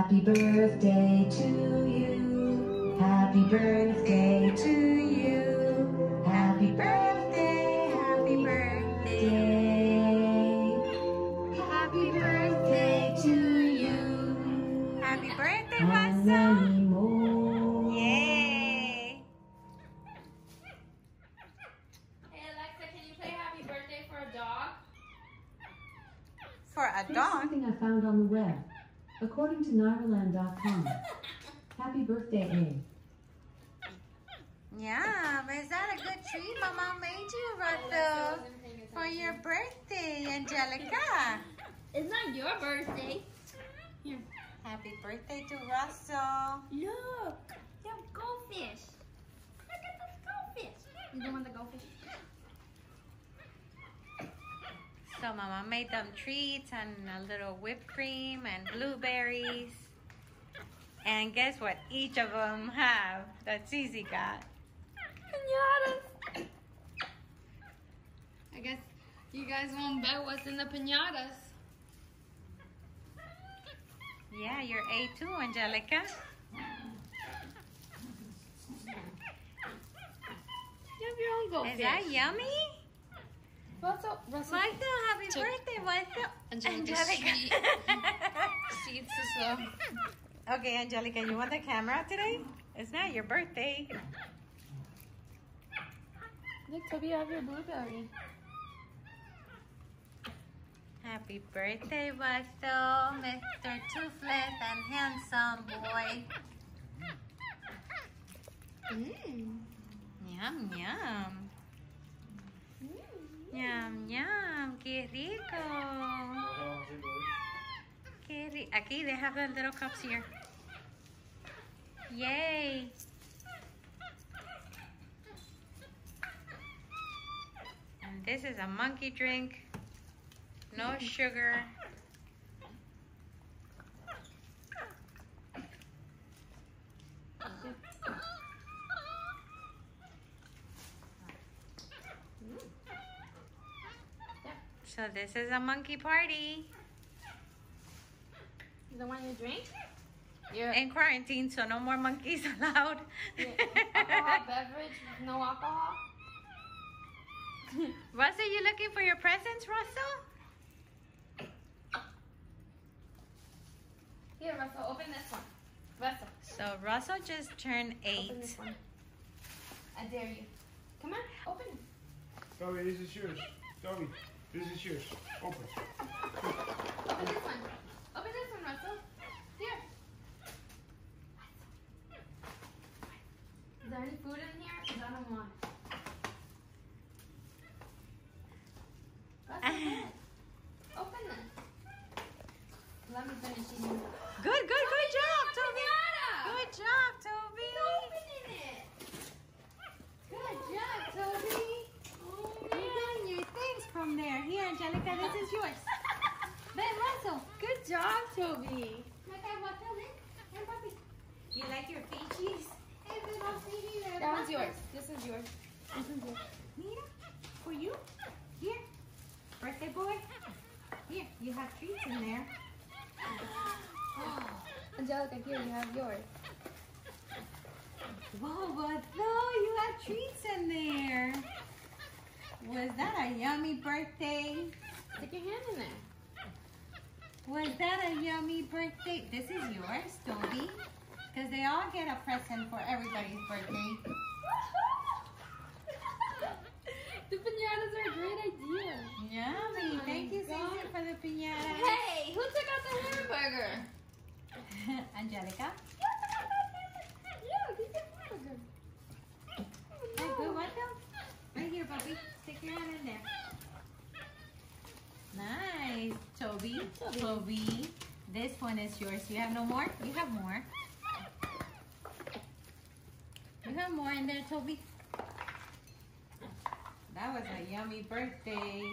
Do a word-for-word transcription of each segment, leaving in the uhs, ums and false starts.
Happy birthday to you. Happy birthday to you. Happy birthday, happy birthday. Happy birthday to you. Happy birthday, And Russell. many more. Yay. Hey Alexa, can you play Happy Birthday for a dog? For a Here's dog? something I found on the web. According to Nairaland dot com. Happy birthday, A. Yeah, but is that a good treat Mama made you, Russell? For your birthday, Angelica. It's not your birthday. Here. Happy birthday to Russell. Look, they have goldfish. Look at this goldfish. You don't want the goldfish? So Mama made them treats and a little whipped cream and blueberries. And guess what each of them have that Cici got? Pinatas. I guess you guys won't bet what's in the pinatas. Yeah, you're A too, Angelica. You have your own goldfish. Is that yummy? Russell, Russell. Russell, happy Took- birthday, Russell. Angelica, she, she eats this slow. Okay, Angelica, you want the camera today? It's not your birthday. Look, Toby, you have your blueberry. Happy birthday, Russell, Mister Toothless and handsome boy. Mmm. Yum, yum. Mm. Yum, yum. Qué rico. Qué rico. Aquí, they have the little cups here. Yay. And this is a monkey drink. No sugar. So this is a monkey party. You don't want your drink? Your, In quarantine, so no more monkeys allowed. your alcohol beverage with no alcohol? Russell, you looking for your presents, Russell? Here, Russell, open this one. Russell, So Russell just turned open eight. this one. I dare you. Come on, open it. Toby, this is yours. Toby, this is yours. Open. Open this one. Open this one, Russell. Here. Is there any food in here? Because I don't want it. Russell, open. Open this. Let me finish eating. Good, good, good job, Toby. Pinata. Good job, Toby. Opening it. Good job, Toby. Oh, You're getting your things from there. Here, Angelica, this is yours. Then Russell. Good job, Toby. You like your Fijis? That one's yours. This is yours. This is yours. Mira, for you. Here. Birthday boy. Here, you have treats in there. Angelica, here you have yours. Whoa, but no, you have treats in there. Was that a yummy birthday? Stick your hand in there. Was that a yummy birthday? This is yours, Toby. Because they all get a present for everybody's birthday. The pinatas are a great idea. Yummy. Oh Thank my you, God. Cece, for the piñata. Hey, who took out the hamburger? Angelica. Yeah, he's a hamburger. Hey, good one, though? Right here, puppy. Stick your hand in there. Nice. Toby. Toby. Toby. This one is yours. You have no more? You have more. You have more in there, Toby. That was a yummy birthday.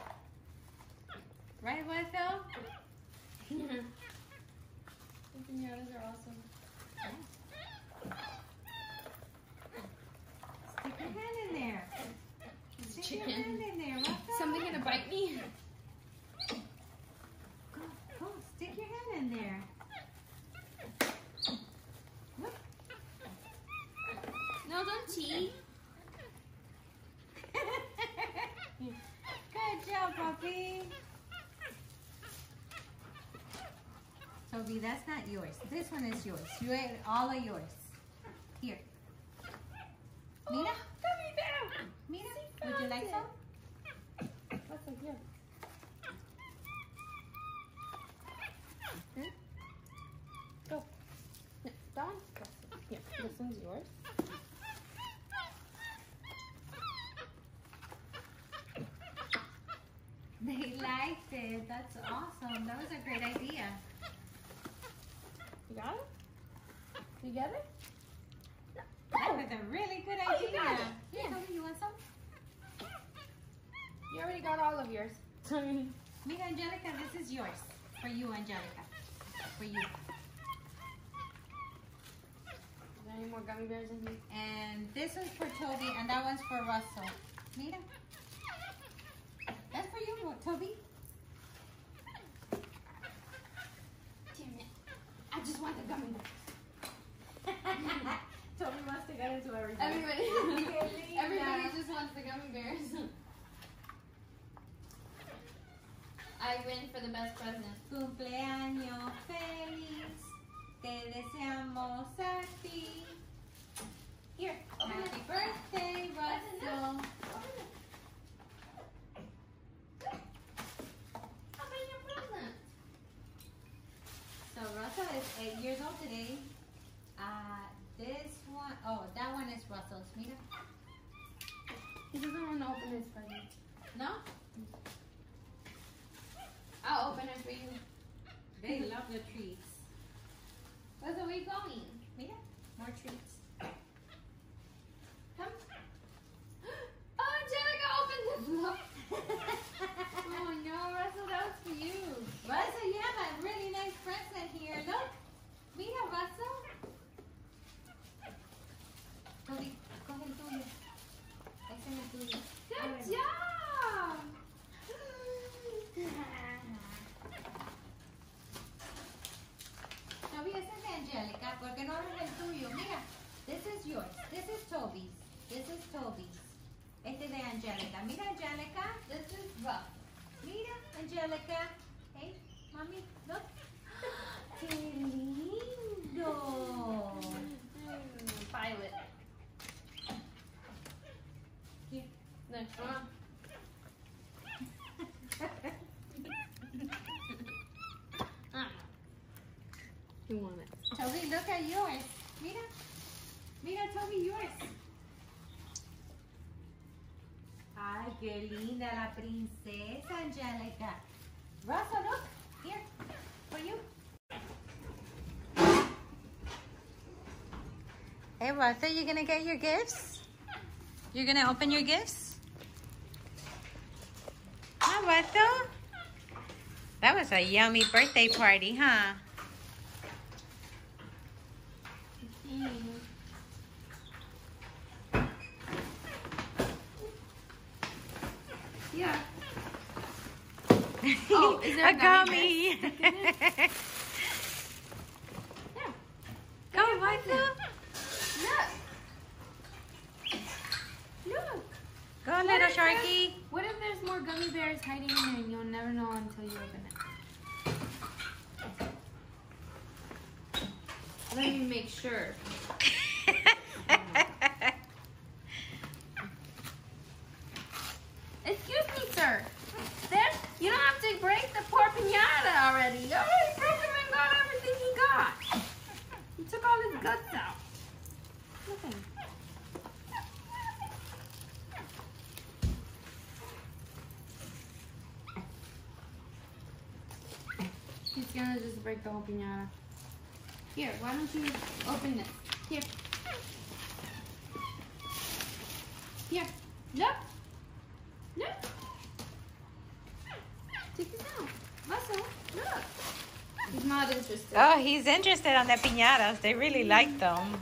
Right, Russell? The pinatas are awesome. Stick your hand in there. Stick your hand Chicken. in there, Russell. Something gonna bite me? Go, go. Stick your hand in there. job, puppy. Toby, that's not yours. This one is yours. You ate all of yours. Here. Mira. Gummy bear. Mira. Would you like some? What's in here? Hmm? Go. No, that one's plastic. Here, this one's yours. They liked it. That's awesome. That was a great idea. You got it? You get it? That was a really good Oh, you idea. got it. Here, Yeah. Toby, you want some? You already got all of yours. Mira, Angelica, this is yours. For you, Angelica. For you. Is there any more gummy bears in here? And this one's for Toby, and that one's for Russell. Mira. That's for you, Toby. Damn it. I just want the gummy bears. Toby wants to get into everything. Everybody, everybody just wants the gummy bears. I win for the best present. Cumpleaños feliz, te deseamos a ti. Here, happy birthday, Russell. Open your present. So Russell is eight years old today. Uh, this one, oh, that one is Russell's. Mira. He doesn't want to open his present. No? I'll open it for you. They love the treats. Where's the way going? Mira, more treats. Come. Oh, Angelica opened the floor. Oh no, Russell, that was for you. Russell, you have a really nice present here. Look. Mira, Russell. Toby, coge el tuyo. Ese es el tuyo. Good job. Toby, ese es de Angelica. ¿Por qué no abres el tuyo? Mira, this is yours. This is Toby's. This is Toby's. Este es de Angelica. Mira, Angelica. This is rough. Mira, Angelica. Hey, mami, look. ¡Qué lindo! Mm, Violet. Here. Next one. You want it? Toby, look at yours. Mira. Mira, Toby, yours. Ay, qué linda la princesa, Angelica. Russell, look. Here. For you. Hey, Russell, you gonna get your gifts? You're gonna open your gifts? Huh, Russell? That was a yummy birthday party, huh? Yeah. Oh, is there a, a gummy? gummy? Yeah. Go, Russell. Look. Look. Go, What little if sharky. there's- What if there's more gummy bears hiding in there and you'll never know until you open it? Let me make sure. Excuse me, sir. There, you don't have to break the poor pinata already. You already broke him and got everything he got. He took all his guts out. Nothing. He's gonna just break the whole pinata. Here, why don't you open this? Here. Here. Look. Look. Take this out. Russell, look. He's not interested. Oh, he's interested on the piñatas. They really like them.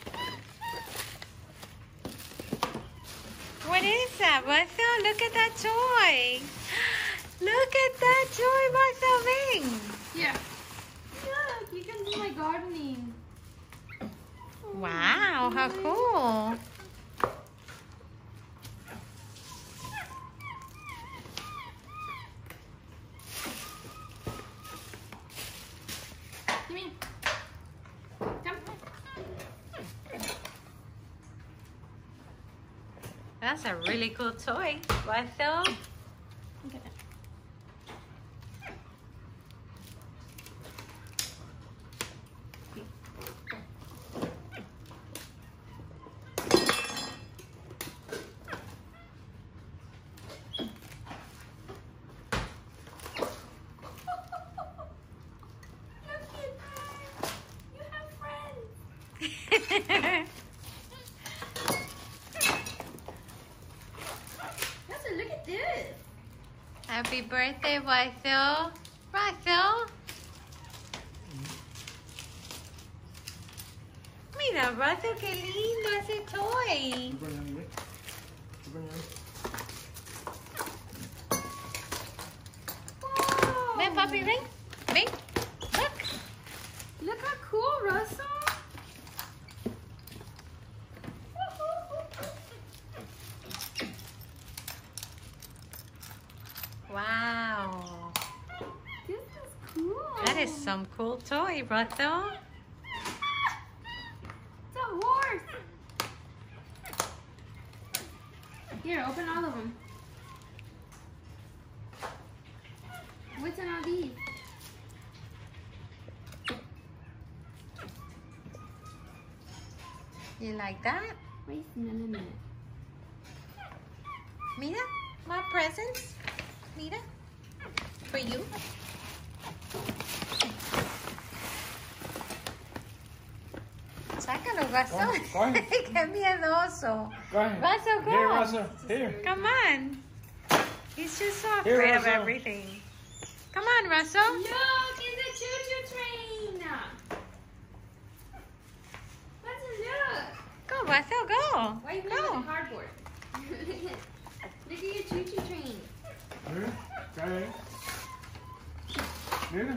What is that, Russell? Look at that toy. Look at that toy, Russell. Ring. Here. Look, you can do my gardening. Wow, how cool. That's a really cool toy. What though? Look at this. Happy birthday, Russell. Russell. Mira, Russell, qué lindo ese toy. Whoa. Ven, papi, ven. Ven. Look. Look how cool, Russell. Wow. This is cool. That is some cool toy, Russell. It's a horse. Here, open all of them. What's in all these? You like that? Wait a minute. Mira, my presents. Mira, for you. Sácalo, Russell. Go, go. Qué miedoso. Go ahead. Russell, go. Here, Russell. Here. Come on. He's just so Here, afraid of Russell. everything. Come on, Russell. Look, it's a choo-choo train. Let's look. Go, Russell, go. Why are you Go. playing with cardboard? Look at your choo-choo train. Here. Go ahead. Here.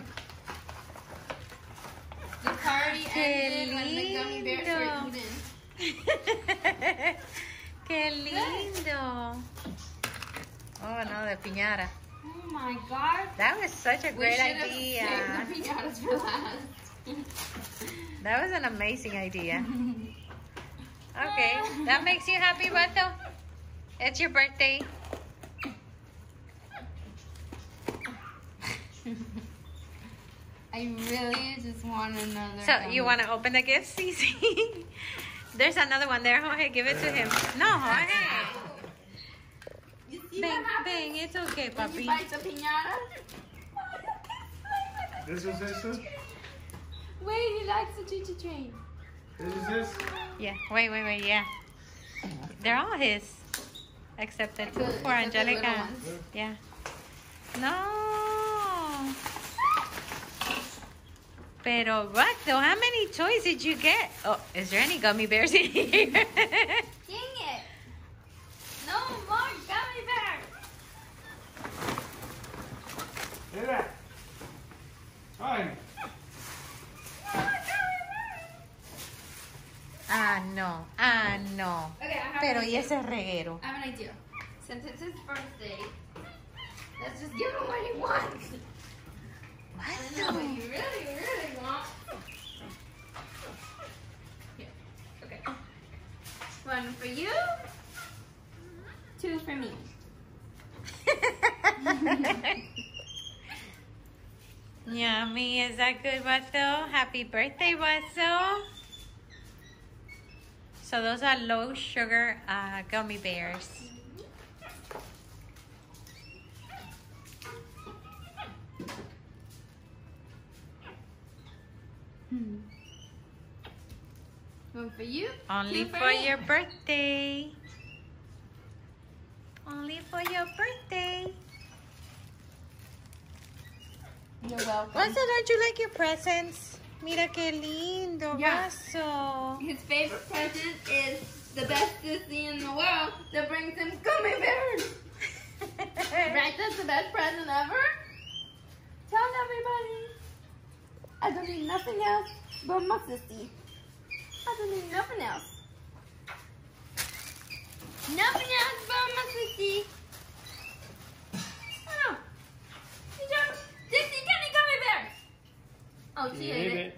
The party Qué ended when the gummy bears were lindo. eaten. Qué lindo. Oh, no, de piñata. Oh my god. That was such a We great should have idea. saved the piñatas for last. That was an amazing idea. Okay, that makes you happy, Beto? It's your birthday. I really just want another. So gummy. you want to open the gift, Cece? There's another one there, Jorge. Give it to him. No, Jorge. You see Ven, what happens ven, it's okay, when you papi. bite the piñata? This is this. This Wait, he likes the choo-choo train. is this. Yeah, wait, wait, wait, yeah. They're all his. Except the two Except for the Angelica. little ones. Yeah. No. Pero, Russell, how many toys did you get? Oh, is there any gummy bears in here? Dang it! No more gummy bears! Hear that? Hi. Ah, no. Ah, no. Okay, I have Pero, an ¿y idea. ese reguero? I have an idea. Since it's his birthday, let's just give him what he wants. I know what Russell. you really, really want. Here. Okay. One for you. Two for me. Yummy. Is that good, Russell? Happy birthday, Russell. So those are low sugar uh, gummy bears. Hmm. One for you. Only two for me. your birthday. Only for your birthday. You're welcome. Russell, don't you like your presents? Mira qué lindo, Yeah. Russell. His favorite present is the best sissy in the world that brings him gummy bears. Right? That's the best present ever? Tell everybody. I don't need nothing else but my sissy. I don't need nothing else. Nothing else but my sissy. Oh. You just, Dixie, give me gummy bears. Oh, she ate it.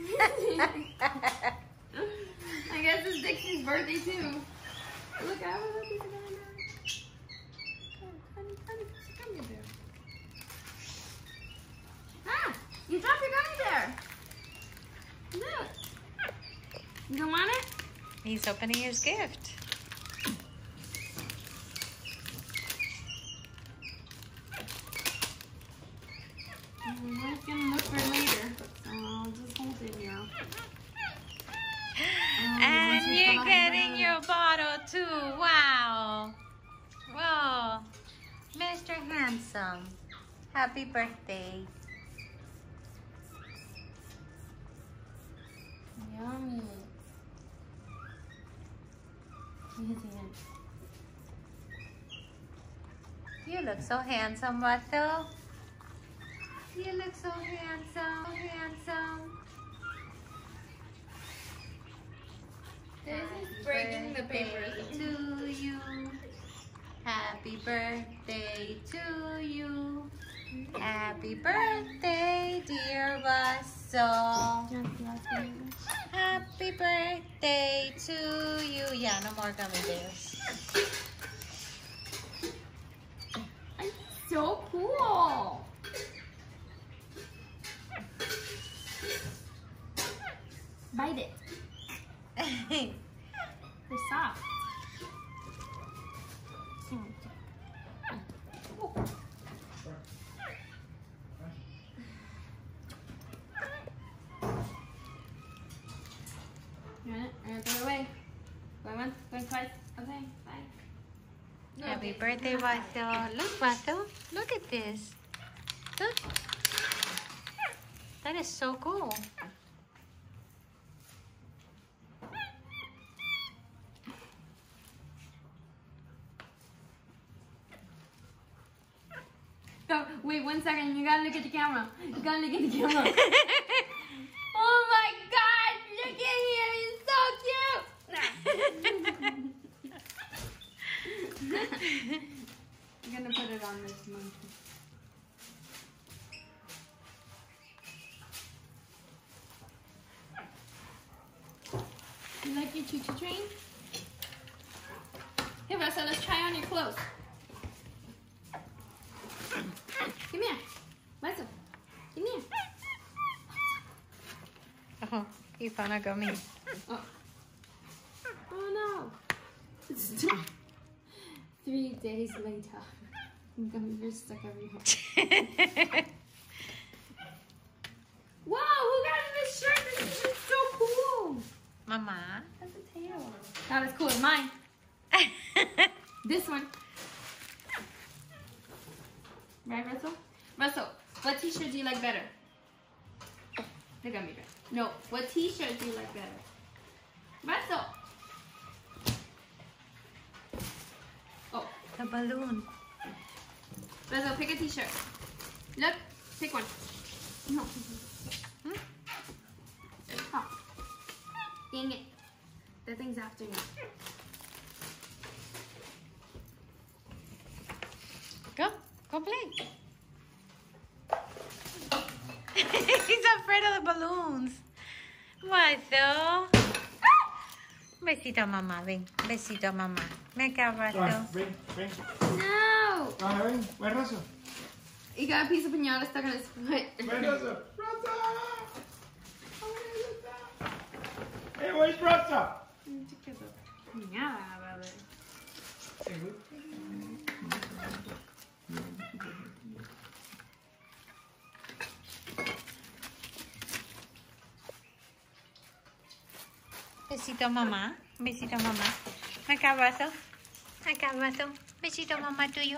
I guess it's Dixie's birthday too. Look, I was He's opening his gift. I'm not gonna look for later, so I'll just hold it here. Oh, And she's you're behind getting her. your bottle too. Wow. Whoa. Mister Handsome. Happy birthday. Yummy. His hand. You look so handsome, Vato. You look so handsome, handsome. This is breaking the papers. To you. Happy birthday to you. Happy birthday, dear Vaso. Happy birthday to you. Yeah, no more gummy bears. So cool. Bite it. They're soft. You want it? I'm gonna throw it away. Going once, going twice. Okay, bye. Happy birthday, Vato. Look, Vato. Look at this. Look. That is so cool. Go. Wait one second. You gotta look at the camera. You gotta look at the camera. Oh my God! Look at him. He's so cute. I'm gonna put it on this monkey. You like your choo-choo train? Hey, Russell, let's try on your clothes. Come here. Russell, come here. Oh, he found a gummy. Oh. Oh no. Three days later. Gummy bears stuck everywhere. Wow, who got this shirt? This is so cool. Mama. That's a tail. That was cool. It's mine. This one. Right, Russell? Russell, what t-shirt do you like better? The gummy bear. No, what t-shirt do you like better? Russell! Oh, The balloon. Russell, pick a t-shirt. Look, pick one. No. Hmm? Oh. Dang it. That thing's after me. Go. Go play. He's afraid of the balloons. Vato. Besito a mamá, ven. Besito a mamá. Ven acá, Ah, Vato. ven, ven. No! Ah, ven, ven, Rosa. He got a piece of pinata stuck on his foot. Ven, Rosa. Rosa. Oh, Rosa. Hey, where's Rosa? Pinata, brother. Besito a mamá. Besito a mamá. Acá, Vato. Acá, Vato. Besito a mamá tuyo.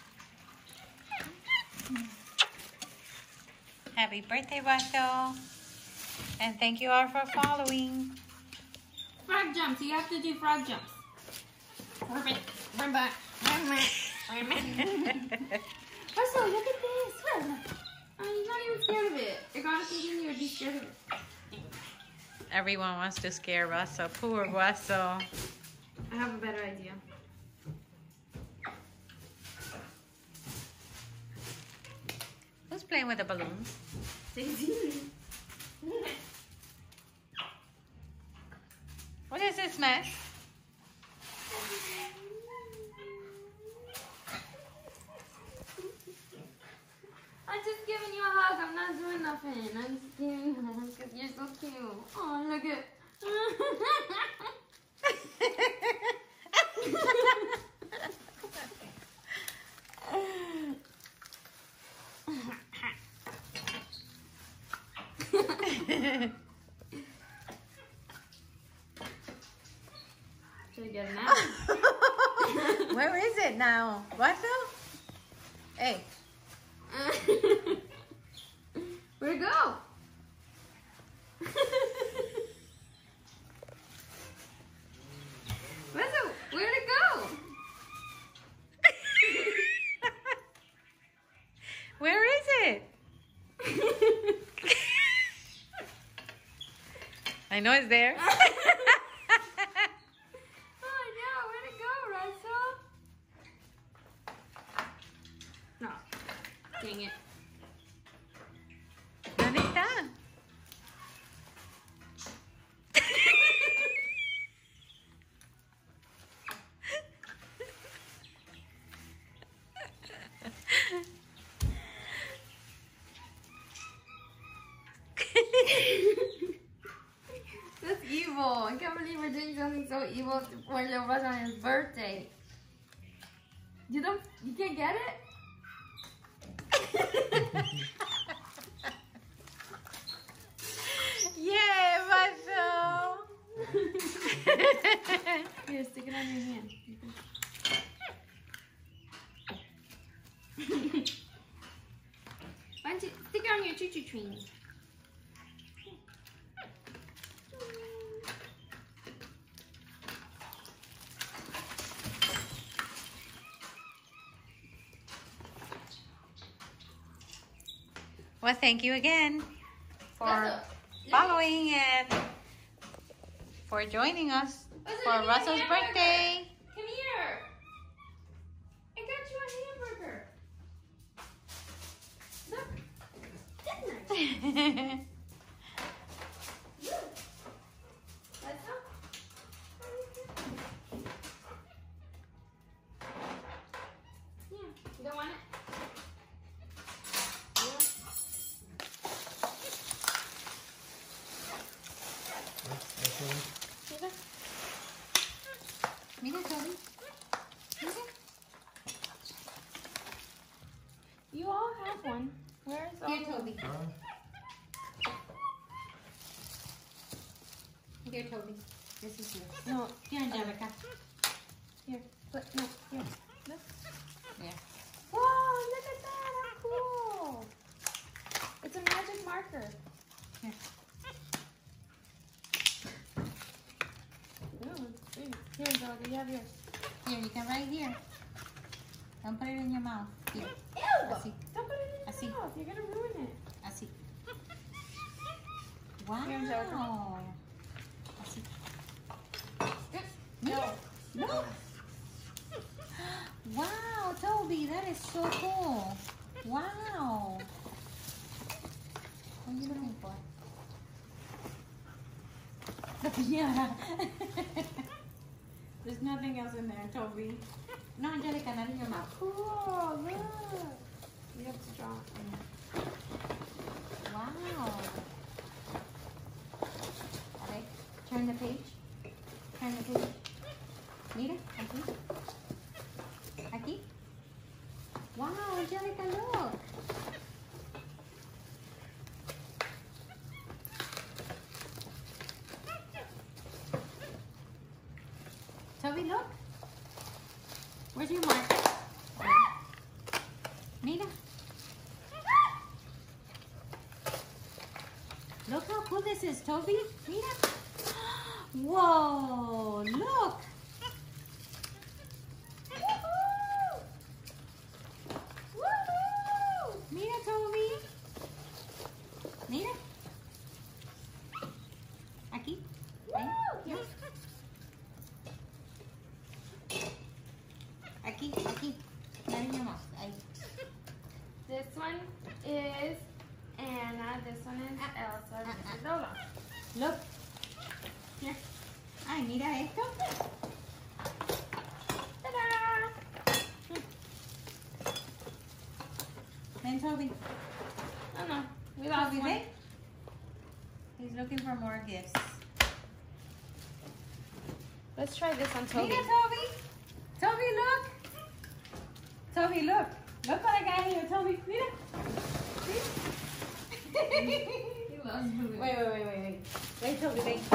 Happy birthday, Vato. And thank you all for following. Frog jumps. You have to do frog jumps. Perfect. Run back. Run back. Run back. Russell, look at this. Oh, he's not even scared of it. I gotta thinking you would be scared of it. Everyone wants to scare Russell. Poor Russell. I have a better idea. Who's playing with the balloons? Daisy. What is this mess? I'm just giving you a hug. I'm not doing nothing. I'm just giving you a hug because you're so cute. Oh, look at. Should I get it now? Where is it now? What though? Hey. Where'd it go? Where's it? Where'd it go? Where is it? I know it's there. Oh no, where'd it go, Russell? No. Dang it. ¿Dónde está? That's evil. I can't believe we're doing something so evil for your brother on his birthday. You don't, you can't get it? Yeah, Vaso. Here, stick it on your hand. Why don't you stick it on your choo-choo train? Well, thank you again for Russell, following and for joining us Russell, for give me a Russell's hamburger. birthday. Come here. I got you a hamburger. Look. That's nice. Look. Let's go. Yeah. You don't want it? Mira, Toby. Mira. You all have one. Where's all Here, the- Toby. Huh? Here, Toby. This is yours. No. Here, Angelica. Here. But no. Here. Look. Yeah. Whoa! Look at that. How cool. It's a magic marker. Here. Oh, it's big. Here, Angelica. You have yours. Here, you can write here. Don't put it in your mouth. Here. Ew! Así. Don't put it in Así. your mouth. You're gonna ruin it. Así. Wow. Here, Angelica. Así. No. No. Wow, Toby, that is so cool. Wow. What are you looking for? The piñata. There's nothing else in there, Toby. No, Angelica, not in your mouth. Cool. Look. You have to draw it. Wow. Okay, turn the page. Turn the page. Mira, aquí. Aquí. Wow, Angelica, look. Toby, look. Where's your marker? Mira. Look how cool this is, Toby. Mira. Whoa, look. Woohoo! Woohoo! Mira, Toby. Mira. Aquí. Ahí. Woo! Aquí, aquí. Not in your mouth. Ahí. This one is Anna. This one is Elsa. This is Lola. Look. Here. Ay, mira esto. Ta-da! Then Toby. Oh no, we lost Toby, one. ven. He's looking for more gifts. Let's try this on Toby. Mira, Toby. Toby, look. Toby, look. Look what I got here, Toby. Mira. See? He those blueberries. Wait, wait, wait, wait, wait. Wait, Toby, wait. Wait.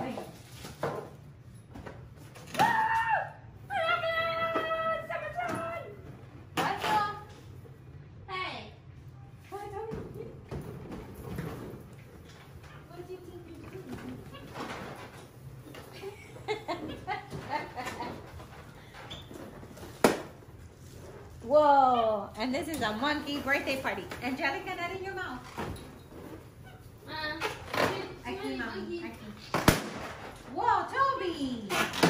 Whoa! And this is a monkey birthday party. Angelica, that in your mouth. Uh, Aquí, mami. Aquí. Whoa, Toby!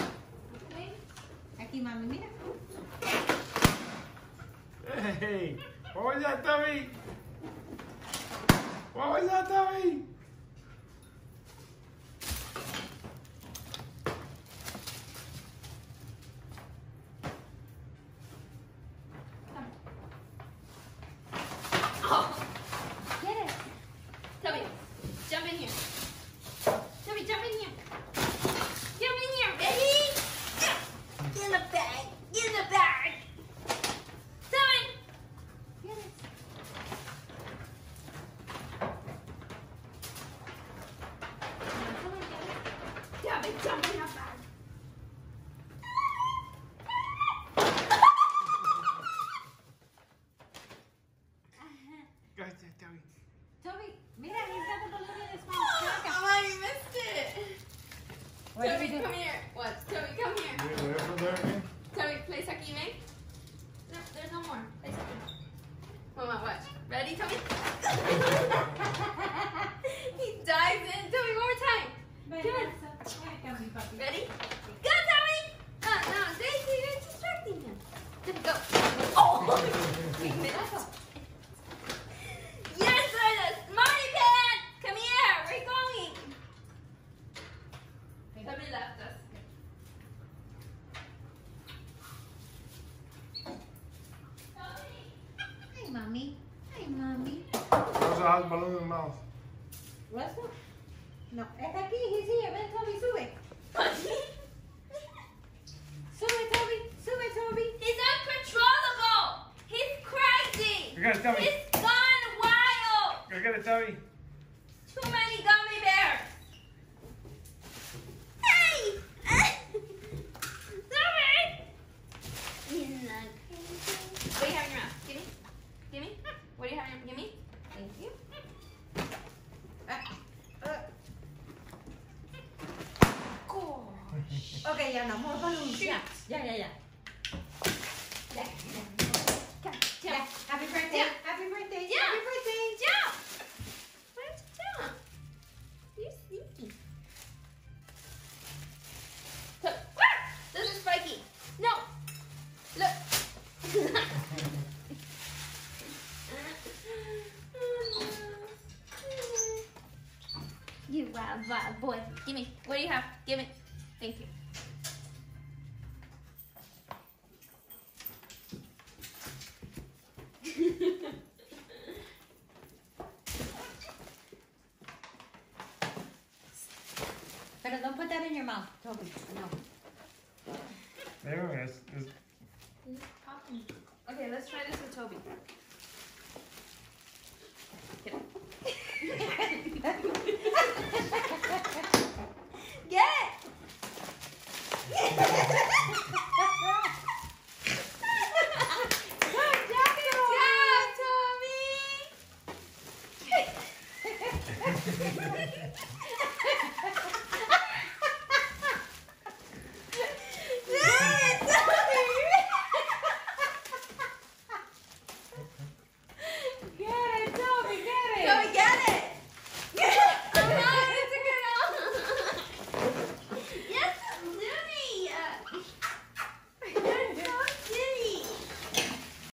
Aquí, mami, mira. Hey, what was that, Toby? What was that, Toby? Get it. Toby, jump in here. Toby, jump in here. Jump in here, baby. Get in the bag. Get in the bag. Toby. Get it. Toby, jump in the bag. Go ahead, Toby. Toby, mira, he's got the balloon in his mouth. Oh, you missed it. What do we Toby, do? come here. What? Toby, come here. Wait, wait for there again. Toby, place aquí, ven. No, there's no more. Place aquí. Mama, watch. Ready, Toby? He dives in. Toby, one more time. Ready? Go, Toby! Oh, no, Daisy, you're distracting him. Toby, go. Oh! We missed. Yes, sir, the smarty pants! Come here, we're going. Toby left us. Hi, mommy. Hi, mommy. Also has balloon in the mouth. Russell? No, es aquí. He's here. Ven, Toby, sube. Sube, Toby. Sube, Toby. He's uncontrollable. He's crazy. You gotta tell me. He's gone wild. Go get it, Toby. Too many gummy bears. Hey! Sorry. He's not crazy. What do you have in your mouth? Give me. Give me. What do you have in your Give me. Thank you. Uh, uh. Okay, yeah, no more balloons. Yeah, yeah, yeah, yeah. Yeah. Come, Yeah. jump. Happy birthday. Yeah. Happy birthday. Yeah. Happy birthday. Jump. Why don't you jump? You're sneaky. Look. Ah! This is spiky. No. Look. You wild, wild boy. Give me. What do you have? Give it. Thank you. But don't put that in your mouth, Toby. No. There it is. It's Okay, let's try this with Toby. Get it. Get it!